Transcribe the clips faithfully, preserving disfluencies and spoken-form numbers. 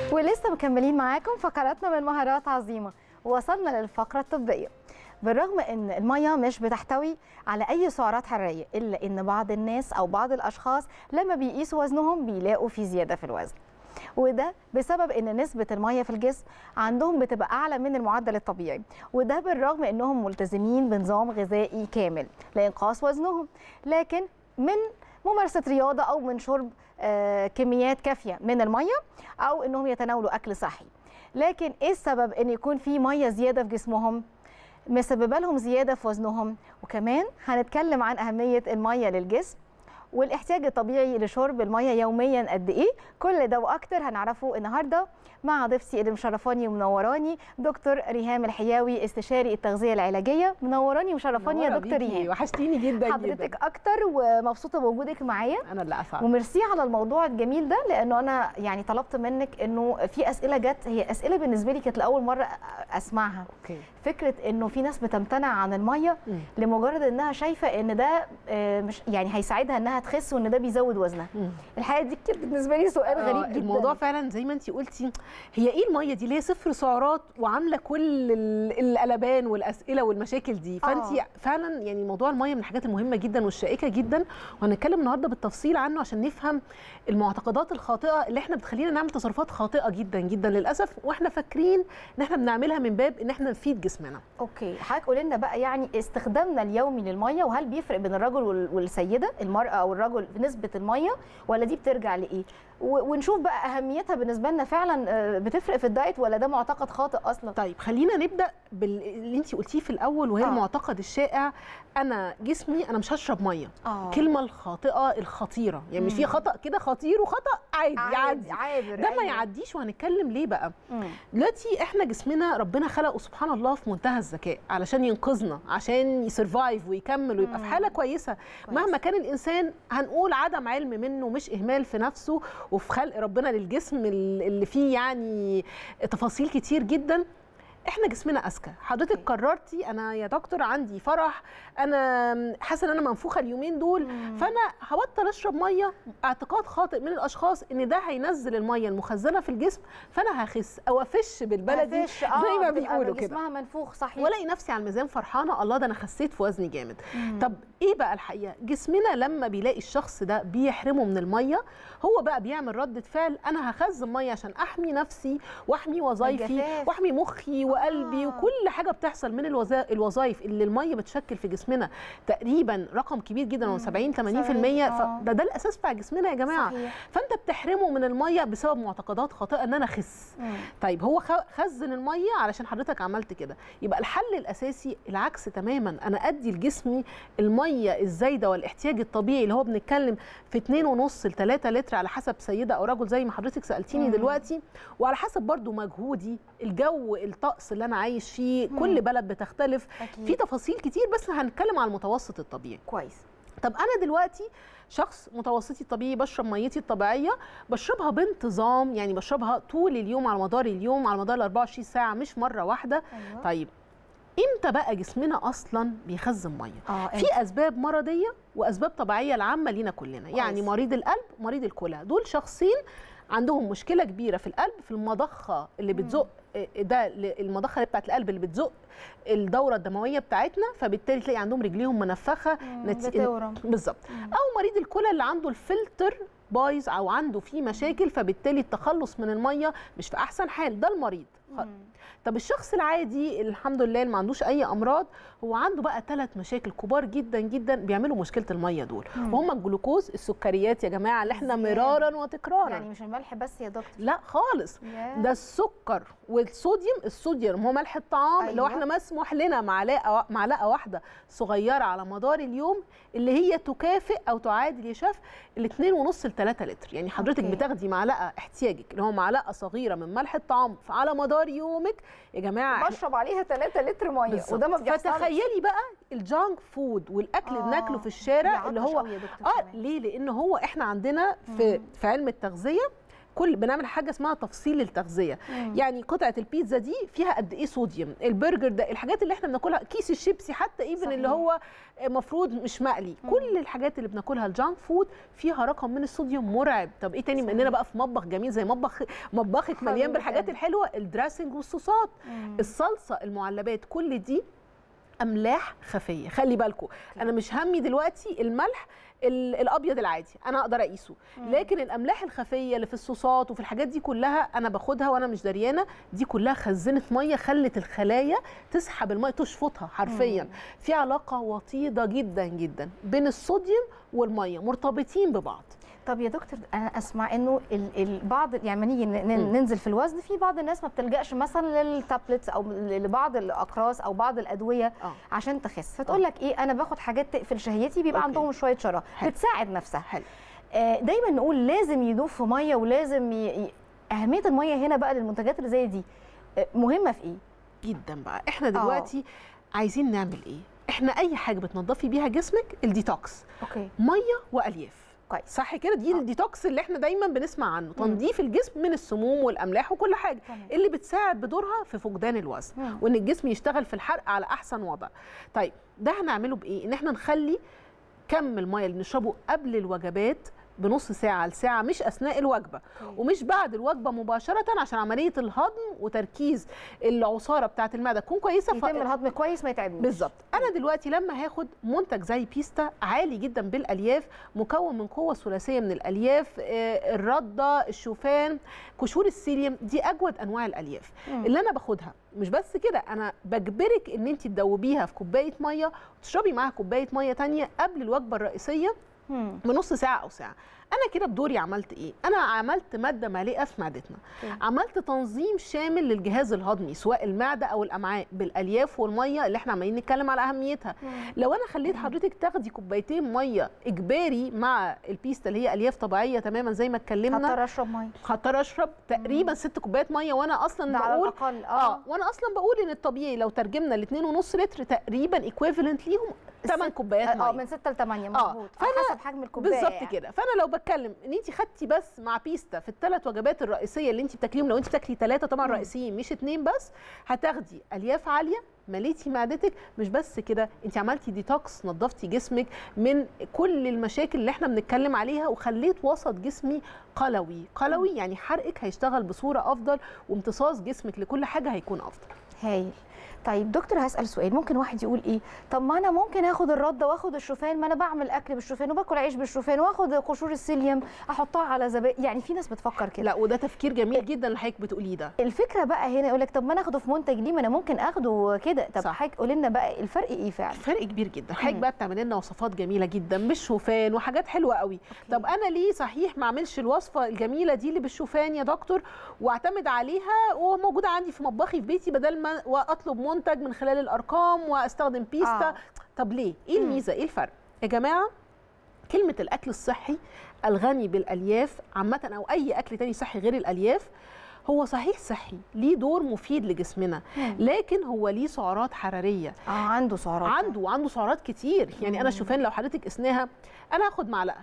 ولسه مكملين معاكم فقراتنا من مهارات عظيمه، ووصلنا للفقره الطبيه. بالرغم ان الميه مش بتحتوي على اي سعرات حراريه، الا ان بعض الناس او بعض الاشخاص لما بيقيسوا وزنهم بيلاقوا في زياده في الوزن، وده بسبب ان نسبه الميه في الجسم عندهم بتبقى اعلى من المعدل الطبيعي، وده بالرغم انهم ملتزمين بنظام غذائي كامل لانقاص وزنهم، لكن من ممارسه رياضه او من شرب آه كميات كافيه من الميه، او انهم يتناولوا اكل صحي. لكن ايه السبب ان يكون في ميه زياده في جسمهم مسببه لهم زياده في وزنهم؟ وكمان هنتكلم عن اهميه الميه للجسم والاحتياج الطبيعي لشرب الميه يوميا قد ايه. كل ده واكتر هنعرفه النهارده مع ضيفتي اللي مشرفاني ومنوراني دكتور ريهام الحياوي، استشاري التغذيه العلاجيه. منوراني ومشرفاني يا دكتور ريهام. وحشتيني جدا حضرتك جدا. اكتر، ومبسوطه بوجودك معايا. انا اللي اسعد وميرسي على الموضوع الجميل ده، لانه انا يعني طلبت منك انه في اسئله جت، هي اسئله بالنسبه لي كانت لاول مره اسمعها. اوكي. فكره انه في ناس بتمتنع عن الميه م. لمجرد انها شايفه ان ده مش يعني هيساعدها انها تخس، وان ده بيزود وزنها. م. الحقيقه دي كانت بالنسبه لي سؤال غريب جدا. الموضوع فعلا زي ما انت قلتي، هي ايه الميه دي؟ ليه صفر سعرات وعامله كل القلبان والاسئله والمشاكل دي؟ فانت آه. فعلا يعني موضوع الميه من الحاجات المهمه جدا والشائكه جدا، وهنتكلم النهارده بالتفصيل عنه عشان نفهم المعتقدات الخاطئه اللي احنا بتخلينا نعمل تصرفات خاطئه جدا جدا للاسف، واحنا فاكرين ان احنا بنعملها من باب ان احنا نفيد جسمنا. اوكي، حضرتك قولي لنا بقى يعني استخدامنا اليومي للميه، وهل بيفرق بين الرجل والسيده، المراه او الرجل في نسبه الميه، ولا دي بترجع لايه؟ ونشوف بقى اهميتها بالنسبه لنا فعلا بتفرق في الدايت، ولا ده معتقد خاطئ اصلا؟ طيب خلينا نبدا باللي انت قلتيه في الاول، وهي آه. المعتقد الشائع انا جسمي انا مش هشرب ميه. آه. الكلمه الخاطئه الخطيره، يعني مش في خطا كده خطير وخطا عادي يعدي، عابر ده ما يعديش. وهنتكلم ليه بقى. دلوقتي احنا جسمنا ربنا خلقه سبحان الله في منتهى الذكاء علشان ينقذنا، عشان يسرفايف ويكمل ويبقى مم. في حاله كويسه كويس. مهما كان الانسان هنقول عدم علم منه، مش اهمال في نفسه وفي خلق ربنا للجسم اللي فيه يعني تفاصيل كتير جدا. احنا جسمنا اذكى. حضرتك قررتي انا يا دكتور عندي فرح، انا حاسه ان انا منفوخه اليومين دول، مم. فانا هبطل اشرب ميه. اعتقاد خاطئ من الاشخاص ان ده هينزل الميه المخزنه في الجسم، فانا هخس او افش بالبلدي هفش. آه زي ما بيقولوا كده، جسمها منفوخ صحيح، والاقي نفسي على الميزان فرحانه، الله ده انا خسيت في وزني جامد. مم. طب ايه بقى الحقيقه؟ جسمنا لما بيلاقي الشخص ده بيحرمه من الميه، هو بقى بيعمل ردة فعل، انا هخزن ميه عشان احمي نفسي واحمي وظايفي واحمي مخي وقلبي. آه. وكل حاجه بتحصل من الوظائف اللي الميه بتشكل في جسمنا تقريبا رقم كبير جدا، هو سبعين ثمانين بالمية. فده ده الاساس بتاع جسمنا يا جماعه. صحيح. فانت بتحرمه من الميه بسبب معتقدات خاطئه ان انا اخس. مم. طيب هو خزن الميه علشان حضرتك عملت كده، يبقى الحل الاساسي العكس تماما، انا ادي لجسمي الميه الزايده والاحتياج الطبيعي اللي هو بنتكلم في اتنين ونص ل تلاتة لتر على حسب سيده او رجل زي ما حضرتك سالتيني. مم. دلوقتي، وعلى حسب برضو مجهودي، الجو، الطقس اللي انا عايش فيه. مم. كل بلد بتختلف. أكيد. في تفاصيل كتير، بس هنتكلم على المتوسط الطبيعي. كويس. طب انا دلوقتي شخص متوسطي الطبيعي، بشرب ميتي الطبيعيه، بشربها بانتظام، يعني بشربها طول اليوم على مدار اليوم على مدار أربعة وعشرين ساعه، مش مره واحده. أيوة. طيب امتى بقى جسمنا اصلا بيخزن ميه؟ آه في اسباب مرضيه واسباب طبيعيه العامه لينا كلنا. يعني مريض القلب، مريض الكلى، دول شخصين عندهم مشكله كبيره في القلب، في المضخه اللي بتزق، ده المضخه اللي بتاعت القلب اللي بتزق الدوره الدمويه بتاعتنا، فبالتالي تلاقي عندهم رجليهم منفخه بتورم. بالظبط. او مريض الكلى اللي عنده الفلتر بايظ او عنده فيه مشاكل، فبالتالي التخلص من الميه مش في احسن حال، ده المريض. طب الشخص العادي الحمد لله اللي ما عندوش اي امراض، هو عنده بقى ثلاث مشاكل كبار جدا جدا بيعملوا مشكله الميه دول. مم. وهم الجلوكوز، السكريات يا جماعه اللي احنا مرارا وتكرارا، يعني مش الملح بس يا دكتور، لا خالص. yeah. ده السكر والصوديوم. الصوديوم هو ملح الطعام. أيوة. اللي هو احنا مسموح لنا معلقه معلقه واحده صغيره على مدار اليوم، اللي هي تكافئ او تعادل يا شيف الاثنين ونص لثلاثة لتر. يعني حضرتك okay. بتاخدي معلقه احتياجك اللي هو معلقه صغيره من ملح الطعام على مدار يومك يا جماعه، بشرب عليها ثلاثة لتر ميه، وده ما بيحصلش. فتخيلي بقى الجانك فود والاكل اللي آه. بناكله في الشارع اللي هو اه ليه؟ لان هو احنا عندنا في مم. في علم التغذيه كل بنعمل حاجه اسمها تفصيل التغذيه. مم. يعني قطعه البيتزا دي فيها قد ايه صوديوم، البرجر ده، الحاجات اللي احنا بناكلها، كيس الشيبسي حتى ايفن اللي هو مفروض مش مقلي. مم. كل الحاجات اللي بناكلها الجانك فود فيها رقم من الصوديوم مرعب. طب ايه تاني؟ مننا بقى في مطبخ جميل زي مطبخ مطبخك مليان بالحاجات الحلوه، الدراسنج والصوصات، مم. الصلصه، المعلبات، كل دي املاح خفيه. خلي بالكم، انا مش همي دلوقتي الملح الابيض العادي انا اقدر اقيسه، لكن الاملاح الخفيه اللي في الصوصات وفي الحاجات دي كلها انا باخدها وانا مش دريانه، دي كلها خزنت ميه خلت الخلايا تسحب الميه تشفطها حرفيا. مم. في علاقه وطيده جدا جدا بين الصوديوم والميه، مرتبطين ببعض. طب يا دكتور، انا اسمع انه البعض يعني نيجي ننزل في الوزن، في بعض الناس ما بتلجاش مثلا للتابلتس او لبعض الاقراص او بعض الادويه أوه. عشان تخس، فتقول لك ايه، انا باخد حاجات تقفل شهيتي، بيبقى أوكي. عندهم شويه شراهه بتساعد نفسها. حلو. آه دايما نقول لازم يدوب في ميه، ولازم ي... اهميه الميه هنا بقى للمنتجات اللي زي دي آه مهمه في ايه؟ جدا بقى. احنا دلوقتي أوه. عايزين نعمل ايه؟ احنا اي حاجه بتنظفي بيها جسمك الديتوكس، اوكي، ميه والياف، كويس، صح كده؟ دي آه. الديتوكس اللي احنا دايما بنسمع عنه، تنظيف الجسم من السموم والاملاح وكل حاجه، طبعا. اللي بتساعد بدورها في فقدان الوزن، مم. وان الجسم يشتغل في الحرق على احسن وضع. طيب ده هنعمله بايه؟ ان احنا نخلي كم الميه اللي بنشربه قبل الوجبات بنص ساعه لساعه، مش اثناء الوجبه، مم. ومش بعد الوجبه مباشره، عشان عمليه الهضم وتركيز العصاره بتاعه المعده تكون كويسه، يتم ف... الهضم كويس ما يتعبنيش. بالظبط. انا دلوقتي لما هاخد منتج زي بيستا عالي جدا بالالياف، مكون من قوه ثلاثيه من الالياف، الرده، الشوفان، قشور السيليوم، دي اجود انواع الالياف، مم. اللي انا باخدها. مش بس كده، انا بجبرك ان انت تدوبيها في كوبايه ميه وتشربي معاها كوبايه ميه ثانيه قبل الوجبه الرئيسيه بنص ساعه او ساعه. انا كده بدوري عملت ايه؟ انا عملت ماده مالئه في معدتنا، عملت تنظيم شامل للجهاز الهضمي سواء المعده او الامعاء بالالياف والميه اللي احنا عمالين نتكلم على اهميتها. مم. لو انا خليت حضرتك تاخدي كوبايتين ميه اجباري مع البيستا اللي هي الياف طبيعيه تماما زي ما اتكلمنا، هضطر اشرب ميه، هضطر اشرب تقريبا ست كوبايات ميه، وانا اصلا ده بقول على الأقل. اه, آه وانا اصلا بقول ان الطبيعي لو ترجمنا ل اتنين ونص لتر تقريبا ايكويفالنت ليهم ثمان كوبايات ميه، اه من ستة ل ثمانية مظبوط، آه. حسب حجم الكوبايه بالظبط يعني. كده. فانا لو بتكلم ان انت خدتي بس مع بيستا في الثلاث وجبات الرئيسيه اللي انت بتاكليهم، لو انت بتاكلي ثلاثه طبعا مم. رئيسيين مش اثنين بس، هتاخدي الياف عاليه، مليتي معدتك. مش بس كده، انت عملتي ديتوكس، نظفتي جسمك من كل المشاكل اللي احنا بنتكلم عليها، وخليت وسط جسمي قلوي. قلوي يعني حرقك هيشتغل بصوره افضل، وامتصاص جسمك لكل حاجه هيكون افضل. هايل. طيب دكتور، هسأل سؤال. ممكن واحد يقول ايه، طب ما انا ممكن اخد الرده واخد الشوفان، ما انا بعمل اكل بالشوفان وباكل عيش بالشوفان، واخد قشور السيليوم احطها على زبادي، يعني في ناس بتفكر كده. لا، وده تفكير جميل جدا اللي حضرتك بتقوليه ده. الفكره بقى هنا يقول لك طب ما انا اخده في منتج ليه، ما انا ممكن اخده كده. طب حضرتك قولي لنا بقى الفرق ايه فعلا؟ الفرق كبير جدا. حضرتك بقى بتعملي لنا وصفات جميله جدا بالشوفان وحاجات حلوه قوي. أوكي. طب انا ليه صحيح ما اعملش الوصفه الجميله دي اللي بالشوفان يا دكتور واعتمد عليها وموجوده عندي في مطبخي في بيتي، بدل ما اطلب منتج من خلال الارقام واستخدم بيستا؟ آه. طب ليه؟ ايه الميزه؟ ايه الفرق يا جماعه؟ كلمه الاكل الصحي الغني بالالياف عامه، او اي اكل تاني صحي غير الالياف، هو صحيح صحي، ليه دور مفيد لجسمنا، لكن هو ليه سعرات حراريه. اه عنده سعرات، عنده وعنده سعرات كتير. يعني مم. انا الشوفان لو حضرتك قسناها، انا هاخد معلقه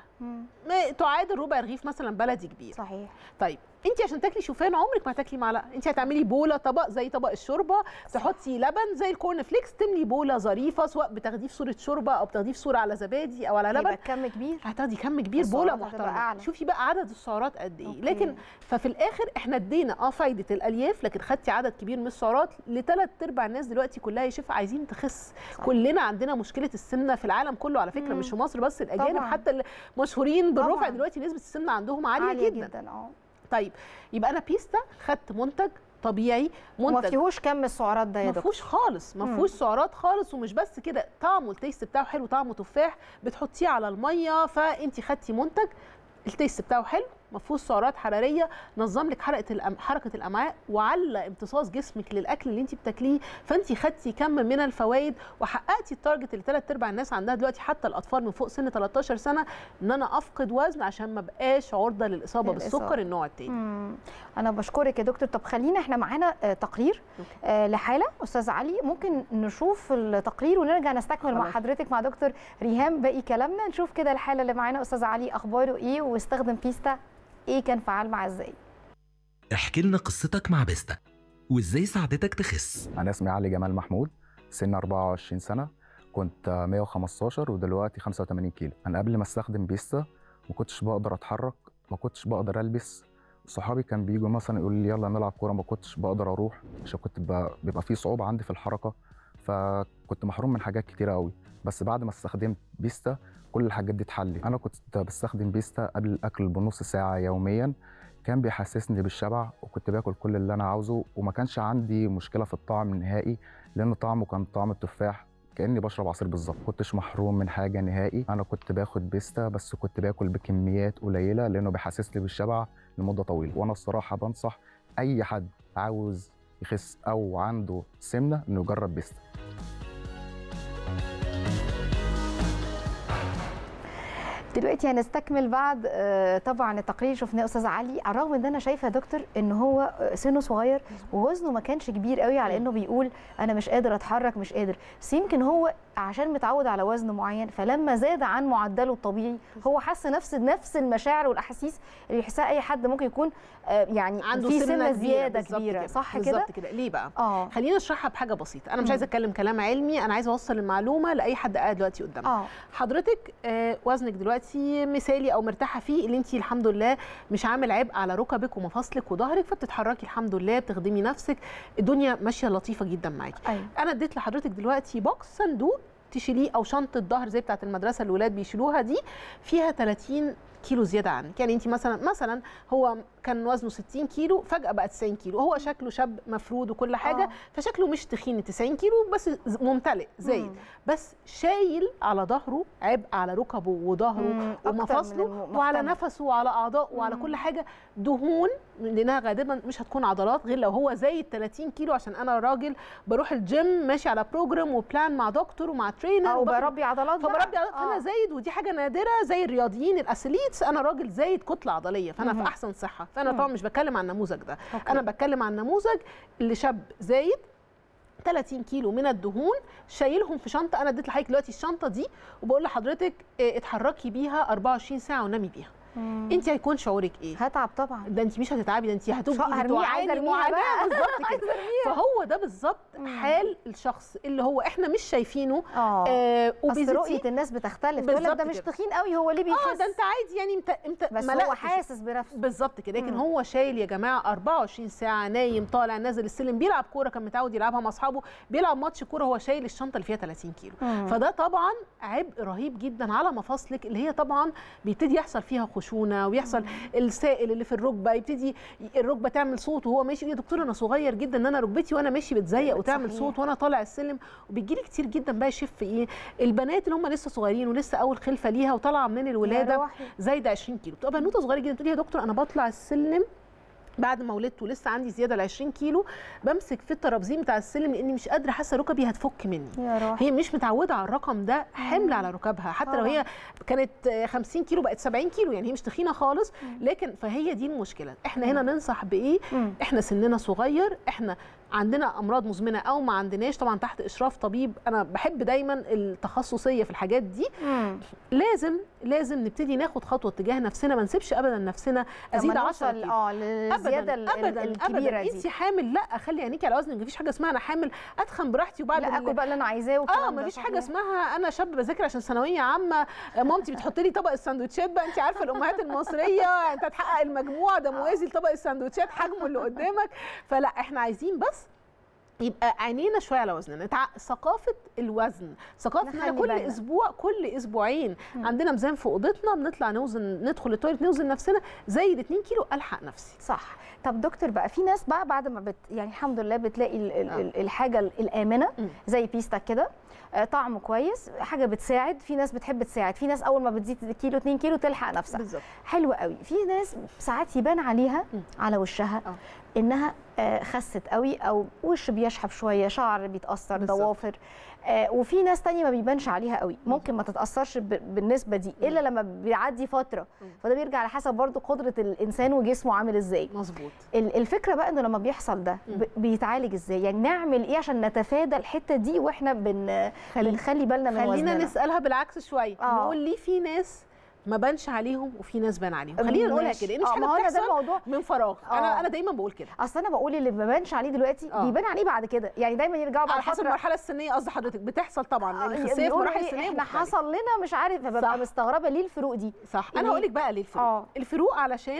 تعادل ربع رغيف مثلا بلدي كبير. صحيح. طيب انت عشان تاكلي شوفان عمرك ما هتاكلي معلقه، انت هتعملي بوله، طبق زي طبق الشوربه، تحطي لبن زي الكورن فليكس، تملي بوله ظريفه، سواء بتاخديه في صوره شوربه او بتاخديه في صوره على زبادي او على لبن، يبقى كم كبير، هتاخدي كم كبير، بوله محترمه. شوفي بقى عدد السعرات قد ايه. لكن ففي الاخر احنا ادينا اه فايده الالياف، لكن خدتي عدد كبير من السعرات. لثلاث ارباع الناس دلوقتي كلها يا شيف عايزين تخس. صح. كلنا عندنا مشكله السمنه في العالم كله على فكره، مم. مش في مصر بس، الاجانب طبعا. حتى المشهورين بالرفع دلوقتي نسبه السمنه عندهم عاليه, عالية جدا, جداً. اه طيب يبقى انا بيستا خدت منتج طبيعي، منتج ما فيهوش كم السعرات ده يا دكتور، ما فيهوش خالص، ما فيهوش سعرات خالص. ومش بس كده، طعمه التيست بتاعه حلو، طعمه تفاح، بتحطيه على الميه، فانت خدتي منتج التيست بتاعه حلو، ما فيهوش سعرات حراريه، نظم لك حركه الأم... حركه الامعاء، وعلى امتصاص جسمك للاكل اللي انت بتاكليه، فانت خدتي كم من الفوائد وحققتي التارجت اللي ثلاث ارباع الناس عندها دلوقتي، حتى الاطفال من فوق سن تلتاشر سنه، ان انا افقد وزن عشان ما بقاش عرضه للاصابه بالسكر النوع الثاني. انا بشكرك يا دكتور. طب خلينا احنا معانا تقرير آه لحاله استاذ علي، ممكن نشوف التقرير ونرجع نستكمل خلاص. مع حضرتك مع دكتور ريهام باقي كلامنا. نشوف كده الحاله اللي معانا استاذ علي اخباره ايه، واستخدم بيستا ايه كان فعال معاه ازاي. احكي لنا قصتك مع بيستا وازاي ساعدتك تخس. انا اسمي علي جمال محمود، سن أربعة وعشرين سنه، كنت مية وخمستاشر ودلوقتي خمسة وتمانين كيلو. انا قبل ما استخدم بيستا ما كنتش بقدر اتحرك، ما كنتش بقدر البس. صحابي كان بيجوا مثلا يقولوا لي يلا نلعب كوره، ما كنتش بقدر اروح عشان كنت بيبقى في صعوبه عندي في الحركه، فكنت محروم من حاجات كتيره قوي. بس بعد ما استخدمت بيستا كل الحاجات دي اتحلت. انا كنت بستخدم بيستا قبل الاكل بنص ساعه يوميا، كان بيحسسني بالشبع وكنت باكل كل اللي انا عاوزه، وما كانش عندي مشكله في الطعم نهائي، لان طعمه كان طعم التفاح، كاني بشرب عصير بالظبط. كنتش محروم من حاجه نهائي. انا كنت باخد بيستا بس كنت باكل بكميات قليله لانه بيحسسني بالشبع لمده طويله. وانا الصراحه بنصح اي حد عاوز يخس او عنده سمنه انه يجرب بيستا. دلوقتي هنستكمل بعد طبعا التقرير شفناه استاذ علي، على الرغم ان انا شايفه يا دكتور ان هو سنه صغير ووزنه ما كانش كبير قوي على انه بيقول انا مش قادر اتحرك مش قادر، بس يمكن هو عشان متعود على وزن معين، فلما زاد عن معدله الطبيعي هو حس نفس نفس المشاعر والاحاسيس اللي يحسها اي حد ممكن يكون يعني عنده في سمنه زياده كبيره, كبيره كبيرة. صح كده؟ بالظبط كده. ليه بقى؟ اه خلينا نشرحها بحاجه بسيطه. انا مش عايزه اتكلم كلام علمي، انا عايزه اوصل المعلومه لاي حد قاعد دلوقتي قدامك. اه حضرتك آه وزنك دلوقتي مثالي او مرتاحه فيه، اللي انت الحمد لله مش عامل عبء على ركبك ومفاصلك وظهرك، فبتتحركي الحمد لله، بتخدمي نفسك، الدنيا ماشيه لطيفه جدا معاكي. أيوة. انا اديت لحضرتك دلوقتي بوكس، صندوق تشيليه او شنطه ظهر زي بتاعه المدرسه الولاد بيشيلوها دي، فيها تلاتين كيلو زياده عنك. يعني انت مثلا مثلا هو كان وزنه ستين كيلو فجاه بقى تسعين كيلو، هو شكله شاب مفرود وكل حاجه آه. فشكله مش تخين تسعين كيلو بس ممتلئ زايد، بس شايل على ظهره عبء على ركبه وظهره ومفاصله وعلى نفسه وعلى اعضائه وعلى كل حاجه دهون، لانها غالبا مش هتكون عضلات غير لو هو زايد تلاتين كيلو. عشان انا راجل بروح الجيم ماشي على بروجرام وبلان مع دكتور ومع ترينر او بربي عضلات، فبربي عضلات آه. انا زايد، ودي حاجه نادره زي الرياضيين الاسليتس، انا راجل زايد كتله عضليه، فانا مم. في احسن صحه. فانا طبعا مش بتكلم عن النموذج ده، أوكي. انا بتكلم عن نموذج اللي شاب زايد تلاتين كيلو من الدهون شايلهم في شنطه. انا اديت لحضرتك دلوقتي الشنطه دي وبقول لحضرتك اتحركي بيها أربعة وعشرين ساعه ونامي بيها. مم. انت هيكون شعورك ايه؟ هتعب طبعا. ده انت مش هتتعبي، ده انت هتبقي بتعاني معاناه بالظبط كده. فهو ده بالظبط حال الشخص اللي هو احنا مش شايفينه. اه, آه بس رؤيه الناس بتختلف، تقول لك ده مش تخين قوي، هو ليه بيحس؟ اه ده انت عادي يعني انت انت بس هو حاسس بنفسه بالظبط كده. لكن هو شايل يا جماعه أربعة وعشرين ساعه، نايم طالع نازل السلم، بيلعب كوره كان متعود يلعبها مع اصحابه، بيلعب ماتش كوره هو شايل الشنطه اللي فيها تلاتين كيلو. مم. فده طبعا عبء رهيب جدا على مفاصلك، اللي هي طبعا بيبتدي يحصل فيها خشونه ويحصل السائل اللي في الركبه، يبتدي الركبه تعمل صوت وهو ماشي. يا دكتور انا صغير جدا ان انا ركبتي وانا ماشي بتزيق وتعمل صحيح. صوت وانا طالع السلم. وبيجي لي كتير جدا بقى يشف ايه البنات اللي هم لسه صغيرين ولسه اول خلفه ليها وطالعه من الولاده زايده عشرين كيلو، بتبقى بنوته صغيره جدا تقول لي يا دكتور انا بطلع السلم بعد ما ولدت ولسه عندي زياده ل عشرين كيلو، بمسك في الترابزين بتاع السلم لاني مش قادره، حاسه ركبي هتفك مني. هي مش متعوده على الرقم ده، حمل على ركبها، حتى أوه. لو هي كانت خمسين كيلو بقت سبعين كيلو، يعني هي مش تخينه خالص. لكن فهي دي المشكله. احنا هنا ننصح بايه؟ احنا سننا صغير، احنا عندنا امراض مزمنه او ما عندناش، طبعا تحت اشراف طبيب. انا بحب دايما التخصصيه في الحاجات دي. مم. لازم لازم نبتدي ناخد خطوه تجاه نفسنا، ما نسيبش ابدا نفسنا ازيد عشرة كيلو اه للزياده أبداً الكبيره دي. انت حامل لا خلي عينيكي على وزنك، مفيش حاجه اسمها انا حامل اتخن براحتي وبعد لا اكل بقى اللي انا عايزاه. اه مفيش حاجه اسمها انا شاب بذاكر عشان ثانويه عامه مامتي بتحط لي طبق السندوتشات بقى، انت عارفه الامهات المصريه انت هتحقق المجموع ده موازي لطبق السندوتشات حجمه اللي قدامك. فلا احنا عايزين بس يبقى عينينا شويه على وزننا، ثقافه الوزن، ثقافه ان كل بالنا. اسبوع كل اسبوعين مم. عندنا ميزان في اوضتنا، بنطلع نوزن، ندخل التواليت نوزن نفسنا، زايد اتنين كيلو الحق نفسي. صح. طب دكتور بقى في ناس بقى بعد ما بت يعني الحمد لله بتلاقي ال ال آه. الحاجه الامنه مم. زي بيستا كده، طعمه كويس، حاجه بتساعد. في ناس بتحب تساعد، في ناس اول ما بتزيد كيلو اتنين كيلو تلحق نفسها. بالظبط. حلو قوي. في ناس ساعات يبان عليها م. على وشها أوه. انها خست قوي او وش بيشحب شويه، شعر بيتاثر، ضوافر. وفي ناس تانية ما بيبانش عليها قوي، ممكن ما تتاثرش بالنسبه دي الا لما بيعدي فتره، فده بيرجع على حسب برضو قدره الانسان وجسمه عامل ازاي. مظبوط. الفكره بقى انه لما بيحصل ده بيتعالج ازاي؟ يعني نعمل ايه عشان نتفادى الحته دي واحنا بن بنخلي بالنا من وزننا؟ خلينا نسالها بالعكس شويه. آه. نقول ليه في ناس ما بانش عليهم وفي ناس بان عليهم. خلينا نقولها كده لان مش حاجه بتحصل ده الموضوع من فراغ. أوه. انا انا دايما بقول كده، اصل انا بقول اللي ما بانش عليه دلوقتي أوه. بيبان عليه بعد كده، يعني دايما يرجعوا بعد على حسب المرحله السنيه. قصدي حضرتك بتحصل طبعا لان الخصيه في المراحل السنيه احنا حصل لنا مش عارف، ببقى مستغربه ليه الفروق دي. صح. انا هقول لك بقى ليه الفروق. أوه. الفروق علشان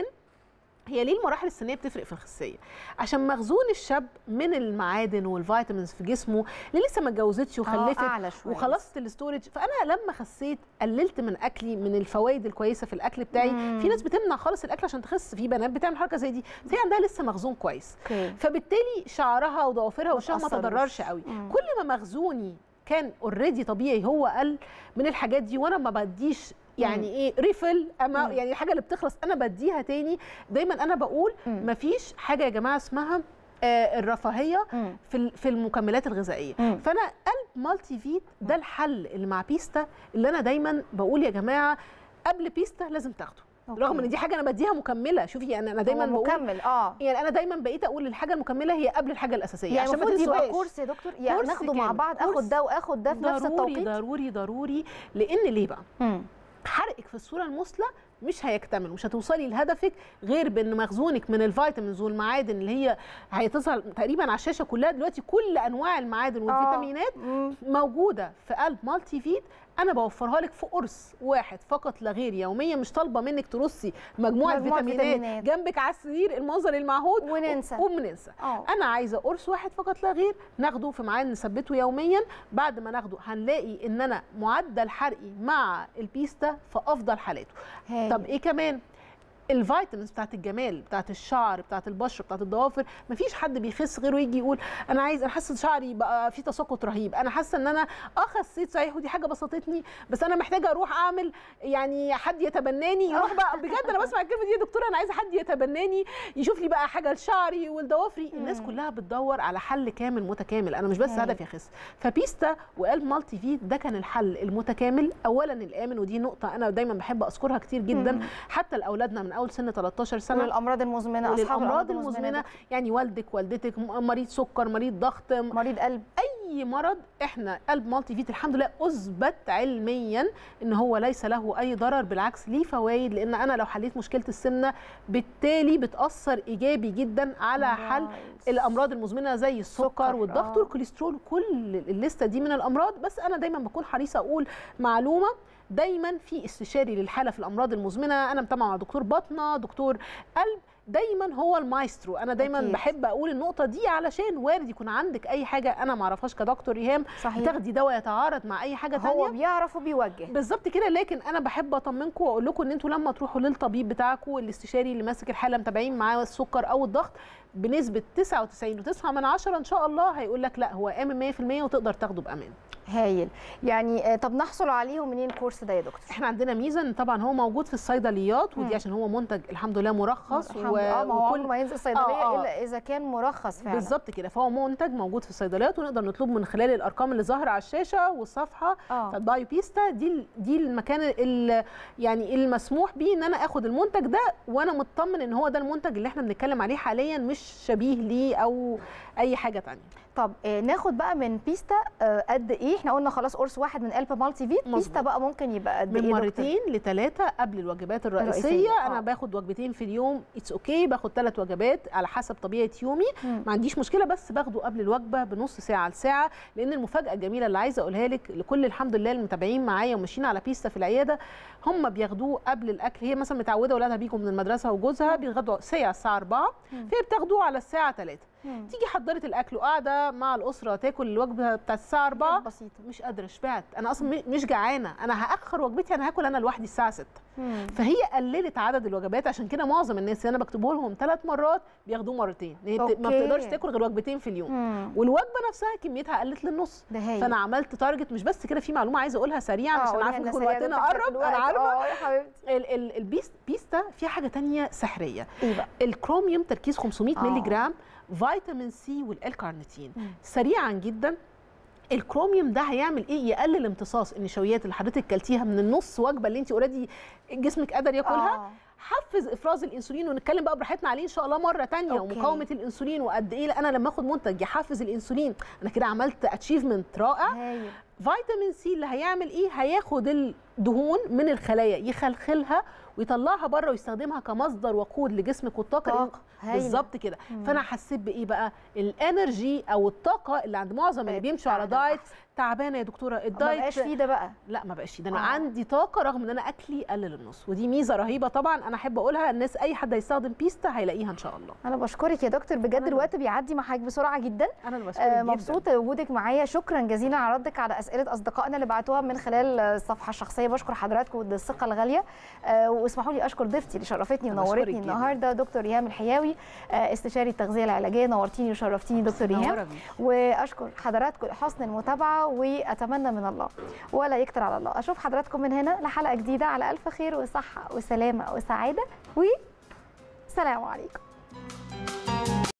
هي ليه المراحل السنيه بتفرق في الخصيه؟ عشان مخزون الشاب من المعادن والفيتامينز في جسمه اللي لسه ما اتجوزتش وخلفت وخلصت الاستورج. فانا لما خسيت قللت من اكلي من الفوائد الكويسه في الاكل بتاعي. مم. في ناس بتمنع خالص الاكل عشان تخس، في بنات بتعمل حركه زي دي، بس هي عندها لسه مخزون كويس. okay. فبالتالي شعرها وضوافرها وشها ما تضررش قوي. مم. كل ما مخزوني كان اوريدي طبيعي هو قل من الحاجات دي، وانا ما بديش يعني ايه ريفل اما يعني الحاجه اللي بتخلص انا بديها تاني. دايما انا بقول مفيش حاجه يا جماعه اسمها آه الرفاهيه مم. في في المكملات الغذائيه. مم. فانا قلب مالتي فيت ده الحل اللي مع بيستا اللي انا دايما بقول يا جماعه قبل بيستا لازم تاخده. أوكي. رغم ان دي حاجه انا بديها مكمله. شوفي يعني انا دايما بقول مكمل اه يعني انا دايما بقيت اقول الحاجه المكمله هي قبل الحاجه الاساسيه يعني عشان ما تنسوهاش. كورس يا دكتور يعني ناخده مع بعض، اخد ده واخد ده في نفس التوقيت. ضروري ضروري لان ليه بقى؟ مم. حرقك في الصوره المثلى مش هيكتمل، مش هتوصلي لهدفك غير بان مخزونك من الفيتامينز والمعادن اللي هي هتظهر تقريبا على الشاشه كلها دلوقتي. كل انواع المعادن والفيتامينات آه. موجوده في قلب مالتي فيت. انا بوفرها لك في قرص واحد فقط لا غير يوميا. مش طالبه منك ترصي مجموعه, مجموعة فيتامينات, فيتامينات جنبك على السرير المنظر المعهود وننسى وبننسى. انا عايزه قرص واحد فقط لا غير ناخده في ميعاد نثبته يوميا. بعد ما ناخده هنلاقي ان انا معدل حرقي مع البيستا في افضل حالاته. هي. طب ايه كمان؟ الفيتامينز بتاعت الجمال، بتاعت الشعر، بتاعت البشره، بتاعت الضوافر. مفيش حد بيخس غيره يجي يقول انا عايز، انا حاسه شعري بقى فيه تساقط رهيب، انا حاسه ان انا اه خسيت صحيح ودي حاجه بسطتني، بس انا محتاجه اروح اعمل يعني حد يتبناني. يروح بقى بجد انا بسمع الكلمه دي يا دكتوره انا عايزه حد يتبناني يشوف لي بقى حاجه لشعري ولضوافري. الناس كلها بتدور على حل كامل متكامل. انا مش بس هدفي اخس. فبيستا وقلب مالتي فيت ده كان الحل المتكامل. اولا الامن، ودي نقطه انا دايما بحب اذكرها كتير جدا. مم. حتى لاولادنا من اول سن تلتاشر سنه. والامراض المزمنه، اصحاب الامراض المزمنه يعني والدك والدتك مريض سكر، مريض ضغط، مريض قلب، اي مرض. احنا قلب مالتي فيت الحمد لله اثبت علميا ان هو ليس له اي ضرر، بالعكس ليه فوائد. لان انا لو حليت مشكله السمنه بالتالي بتاثر ايجابي جدا على حل الامراض المزمنه زي السكر والضغط والكوليسترول. كل الليسته دي من الامراض. بس انا دايما بكون حريصه اقول معلومه دايما في استشاري للحاله في الامراض المزمنه. انا متابعه مع دكتور باطنه، دكتور قلب، دايما هو المايسترو. انا دايما أكيد. بحب اقول النقطه دي علشان وارد يكون عندك اي حاجه انا ما اعرفهاش كدكتور ريهام، تاخدي دواء يتعارض مع اي حاجه ثانيه. هو بيعرف وبيوجه بالظبط كده. لكن انا بحب اطمنكم واقول لكم ان انتوا لما تروحوا للطبيب بتاعكم الاستشاري اللي ماسك الحاله متابعين معاه السكر او الضغط بنسبه تسعة وتسعين وتسعة من عشرة ان شاء الله هيقول لك لا هو امن مية في المية وتقدر تاخده بامان. هايل. يعني طب نحصل عليهم منين الكورس ده يا دكتور؟ احنا عندنا ميزه ان طبعا هو موجود في الصيدليات، ودي عشان هو منتج الحمد لله مرخص. و... اه ما هو وكل ما ينزل صيدليه آه آه. الا اذا كان مرخص فعلا. بالظبط كده. فهو منتج موجود في الصيدليات ونقدر نطلبه من خلال الارقام اللي ظاهره على الشاشه والصفحه بتاعت بايو بيستا. دي دي المكان يعني المسموح بيه ان انا اخد المنتج ده وانا مطمن ان هو ده المنتج اللي احنا بنتكلم عليه حاليا، مش شبيه ليه او اي حاجه ثانيه. طب ناخد بقى من بيستا قد ايه؟ احنا قلنا خلاص قرص واحد من قلب مالتي فيت. بيستا بقى ممكن يبقى قد ايه؟ من مرتين لثلاثه قبل الوجبات الرئيسيه, الرئيسية. انا آه. باخد وجبتين في اليوم اتس اوكي okay. باخد ثلاث وجبات على حسب طبيعه يومي. مم. ما عنديش مشكله، بس باخده قبل الوجبه بنص ساعه لساعه. لان المفاجاه الجميله اللي عايزه اقولها لك لكل الحمد لله المتابعين معايا وماشيين على بيستا في العياده، هم بياخدوه قبل الاكل. هي مثلا متعوده اولادها بيجوا من المدرسه وجوزها بيتغدوا ساعه الساعه أربعة، فهي بتاخدوه على الساعه ثلاثة. مم. تيجي حضرت الاكل وقاعده مع الاسره تاكل الوجبه بتاعت الساعه أربعة، بسيطه مش قادره شبعت، انا اصلا مش جعانه، انا هاخر وجبتي، انا هاكل انا لوحدي الساعه ستة. مم. فهي قللت عدد الوجبات. عشان كده معظم الناس اللي انا بكتبه لهم ثلاث مرات بياخدوه مرتين. هي ما بتقدرش تاكل غير وجبتين في اليوم. مم. والوجبه نفسها كميتها قلت للنص. فانا عملت تارجت. مش بس كده، في معلومه عايزه اقولها سريعا عشان عارفه ان وقتنا قرب. انا عارفه اه يا حبيبتي البيستا فيها حاجه ثانيه سحريه. ايه بقى؟ الكروميوم تركيز خمسمية مللي جرام، فيتامين سي والالكارنيتين. سريعا جدا الكروميوم ده هيعمل ايه؟ يقلل امتصاص النشويات اللي حضرتك كلتيها من النص وجبه اللي انت اوريدي جسمك قادر ياكلها. آه. حفز افراز الانسولين، ونتكلم بقى براحتنا عليه ان شاء الله مره ثانيه. ومقاومه الانسولين وقد ايه انا لما اخد منتج يحفز الانسولين انا كده عملت اتشيفمنت رائع. هاي. فيتامين سي اللي هيعمل ايه؟ هياخد الدهون من الخلايا يخلخلها ويطلعها بره ويستخدمها كمصدر وقود لجسمك والطاقه. بالظبط كده. فانا حسيت بايه بقى؟ الانرجي او الطاقه اللي عند معظم اللي بيمشوا على دايت تعبانه يا دكتوره الدايت ما بقاش فيه ده بقى. لا ما بقاش فيه ده. انا آه. عندي طاقه رغم ان انا اكلي قلل النص، ودي ميزه رهيبه طبعا. انا احب اقولها الناس، اي حد هيستخدم بيستا هيلاقيها ان شاء الله. انا بشكرك يا دكتور بجد، الوقت بيعدي مع حضرتك بسرعه جدا. انا اللي بشكرك آه مبسوطه وجودك معايا. شكرا جزيلا على ردك على اسئله اصدقائنا اللي بعتوها من خلال الصفحه الشخصيه. بشكر حضراتكم الثقه الغاليه. آه واسمحوا لي اشكر ضيفتي اللي شرفتني ونورتني النهارده دكتور ايهام الحياوي، آه استشاري التغذيه العلاجيه. نورتيني وشرفتيني دكتور ايهام. واشكر حضراتكم حسن المتابعه، واتمنى من الله ولا يكتر على الله اشوف حضراتكم من هنا لحلقه جديده على الف خير وصحه وسلامه وسعاده، وسلام عليكم.